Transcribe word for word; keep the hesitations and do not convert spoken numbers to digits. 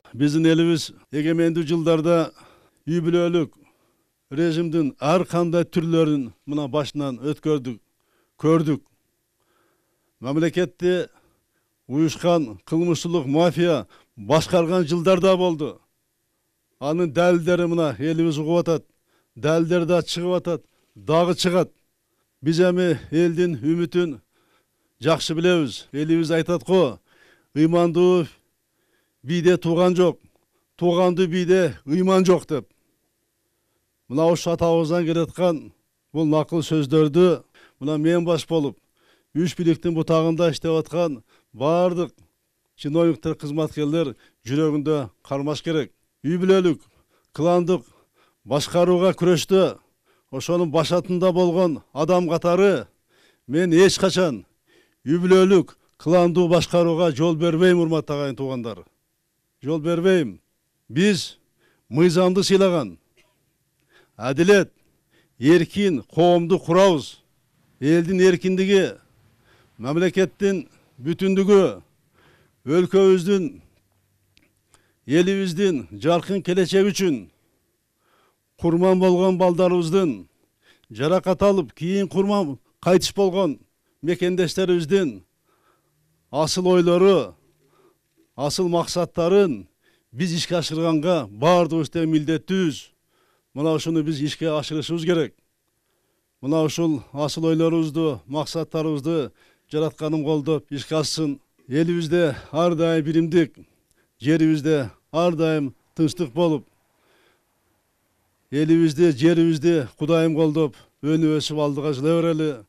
Биздин элибиз эгемендүү жылдарда үй бүлөлүк режимдин ар кандай түрлөрүн мына башынан өткөрдүк, көрдүк. Мамлекетти уюшкан кылмыштуулук мафия башкарган жылдарда болду. Анын далилдери мына элибиз угуп атат. Далилдери да чыгып атат, дагы чыгат. Биз эми элдин үмүтүн жакшы билебиз. Элибиз айтат го, ыймандуу бийде тууган жок, туугандуу бийде ыйман жок деп. Мына ушу атабыздан келаткан бул накыл сөздөрдү мына мен баш болуп, үч бийликтин бутагында иштеп аткан бардык чиновниктер, кызматкерлер жүрөгүндө кармаш керек. Үй бүлөлүк, кландык башкарууга күрөштө ошонун башатында болгон адам катары мен эч качан үй бүлөлүк, кландуу башкарууга жол бербейм, урматтуу агайын туугандар. Жол бербейм. Биз мыйзамды сыйлаган, адилет, эркин коомду курабыз. Элдин эркиндиги, мамлекеттин бүтүндүгү, өлкөбүздүн, элибиздин жаркын келечеги үчүн курман болгон балдарыбыздын, жаракат алып, кийин курман кайтыш болгон мекендештерибиздин асыл ойлору, асыл максаттарын биз ишке ашырганга баардыгыбыз тең милдеттүүбүз. Мына ушуну биз ишке ашырышыбыз керек. Мына ушул асыл ойлорубузду, максаттарыбызды жаратканым колдоп ишке ашсын. Элибизде ар дайым биримдик, жерибизде ар дайым тынчтык болуп, элибизди, жерибизди Кудайым колдоп, өнүп өсүп алдыга жыла берели.